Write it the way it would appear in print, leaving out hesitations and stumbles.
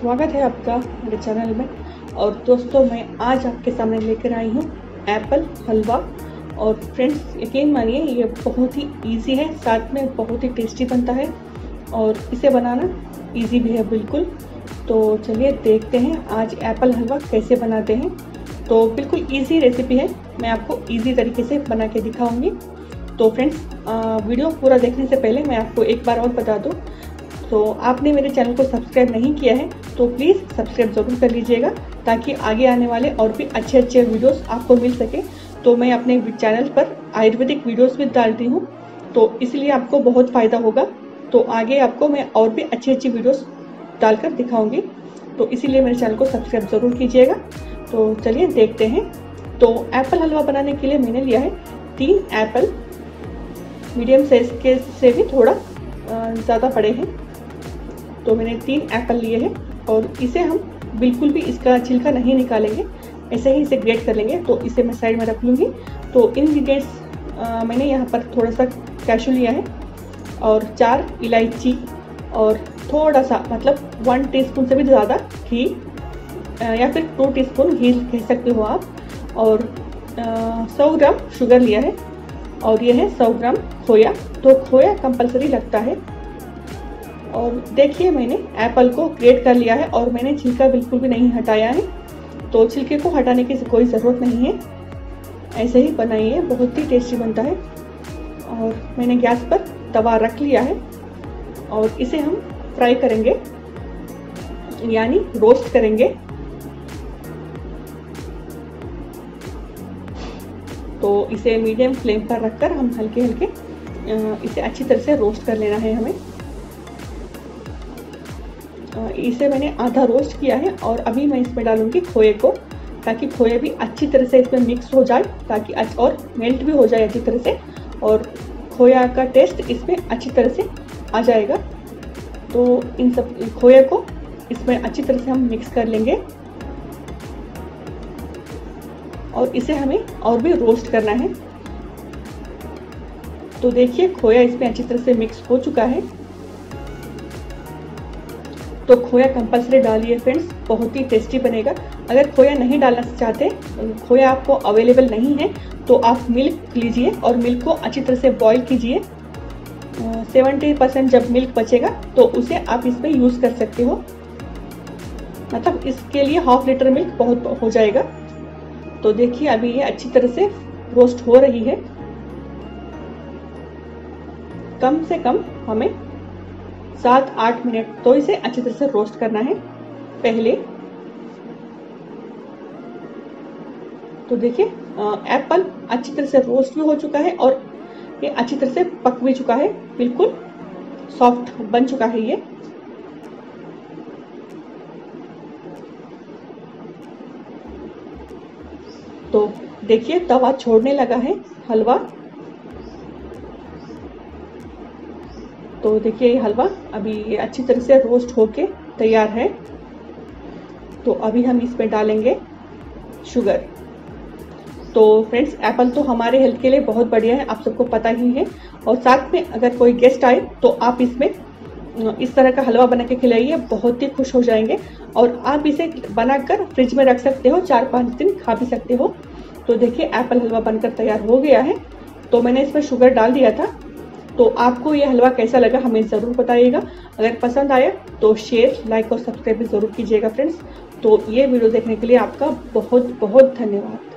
स्वागत है आपका मेरे चैनल में। और दोस्तों, मैं आज आपके सामने लेकर आई हूँ एप्पल हलवा। और फ्रेंड्स, यकीन मानिए ये बहुत ही इजी है, साथ में बहुत ही टेस्टी बनता है और इसे बनाना इजी भी है बिल्कुल। तो चलिए देखते हैं आज एप्पल हलवा कैसे बनाते हैं। तो बिल्कुल इजी रेसिपी है, मैं आपको इजी तरीके से बना के दिखाऊंगी। तो फ्रेंड्स, वीडियो पूरा देखने से पहले मैं आपको एक बार और बता दूं, तो आपने मेरे चैनल को सब्सक्राइब नहीं किया है तो प्लीज़ सब्सक्राइब ज़रूर कर लीजिएगा, ताकि आगे आने वाले और भी अच्छे अच्छे वीडियोस आपको मिल सके। तो मैं अपने चैनल पर आयुर्वेदिक वीडियोस भी डालती हूँ, तो इसलिए आपको बहुत फ़ायदा होगा। तो आगे आपको मैं और भी अच्छी अच्छी वीडियोस डालकर दिखाऊंगी, तो इसीलिए मेरे चैनल को सब्सक्राइब ज़रूर कीजिएगा। तो चलिए देखते हैं। तो एप्पल हलवा बनाने के लिए मैंने लिया है 3 एप्पल, मीडियम साइज के से भी थोड़ा ज़्यादा बड़े हैं। तो मैंने 3 एप्पल लिए हैं और इसे हम बिल्कुल भी इसका छिलका नहीं निकालेंगे, ऐसे ही इसे ग्रेट कर लेंगे। तो इसे मैं साइड में रख लूँगी। तो इंग्रेडिएंट्स मैंने यहाँ पर थोड़ा सा कैशू लिया है और 4 इलायची और थोड़ा सा मतलब 1 टीस्पून से भी ज़्यादा घी या फिर 2 टीस्पून घी कह सकते हो आप। और 100 ग्राम शुगर लिया है और ये है 100 ग्राम खोया। तो खोया कंपलसरी लगता है। और देखिए, मैंने एप्पल को ग्रेट कर लिया है और मैंने छिलका बिल्कुल भी नहीं हटाया है। तो छिलके को हटाने की कोई ज़रूरत नहीं है, ऐसे ही बनाइए, बहुत ही टेस्टी बनता है। और मैंने गैस पर तवा रख लिया है और इसे हम फ्राई करेंगे, यानी रोस्ट करेंगे। तो इसे मीडियम फ्लेम पर रखकर हम हल्के हल्के इसे अच्छी तरह से रोस्ट कर लेना है हमें। इसे मैंने आधा रोस्ट किया है और अभी मैं इसमें डालूंगी खोए को, ताकि खोए भी अच्छी तरह से इसमें मिक्स हो जाए, ताकि और मेल्ट भी हो जाए अच्छी तरह से, और खोया का टेस्ट इसमें अच्छी तरह से आ जाएगा। तो इन सब खोए को इसमें अच्छी तरह से हम मिक्स कर लेंगे और इसे हमें और भी रोस्ट करना है। तो देखिए, खोया इसमें अच्छी तरह से मिक्स हो चुका है। तो खोया कंपलसरी डालिए फ्रेंड्स, बहुत ही टेस्टी बनेगा। अगर खोया नहीं डालना चाहते, खोया आपको अवेलेबल नहीं है, तो आप मिल्क लीजिए और मिल्क को अच्छी तरह से बॉईल कीजिए। 70% जब मिल्क बचेगा तो उसे आप इसमें यूज़ कर सकते हो, मतलब इसके लिए 1/2 लीटर मिल्क बहुत हो जाएगा। तो देखिए, अभी ये अच्छी तरह से रोस्ट हो रही है। कम से कम हमें 7-8 मिनट तो इसे अच्छी तरह से रोस्ट करना है पहले। तो देखिए, एप्पल अच्छी तरह से रोस्ट भी हो चुका है और ये अच्छी तरह से पक भी चुका है, बिल्कुल सॉफ्ट बन चुका है ये। तो देखिए, तवा छोड़ने लगा है हलवा। तो देखिए, ये हलवा अभी ये अच्छी तरह से रोस्ट होके तैयार है। तो अभी हम इसमें डालेंगे शुगर। तो फ्रेंड्स, एप्पल तो हमारे हेल्थ के लिए बहुत बढ़िया है, आप सबको पता ही है। और साथ में अगर कोई गेस्ट आए तो आप इसमें इस तरह का हलवा बना के खिलाइए, बहुत ही खुश हो जाएंगे। और आप इसे बनाकर फ्रिज में रख सकते हो, 4-5 दिन खा भी सकते हो। तो देखिए, एप्पल हलवा बनकर तैयार हो गया है। तो मैंने इसमें शुगर डाल दिया था। तो आपको ये हलवा कैसा लगा हमें ज़रूर बताइएगा। अगर पसंद आया तो शेयर, लाइक और सब्सक्राइब भी ज़रूर कीजिएगा फ्रेंड्स। तो ये वीडियो देखने के लिए आपका बहुत बहुत धन्यवाद।